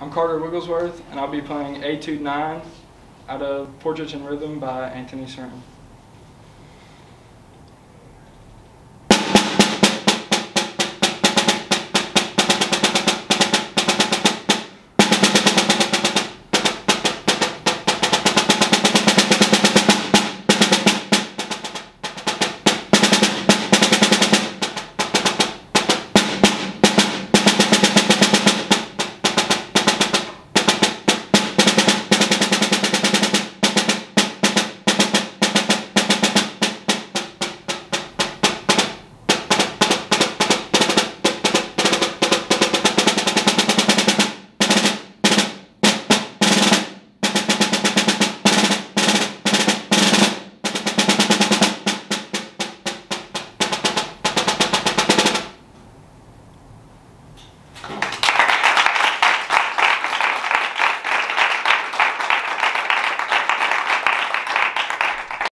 I'm Carter Wigglesworth, and I'll be playing Etude 9 out of Portraits in Rhythm by Anthony Cirone.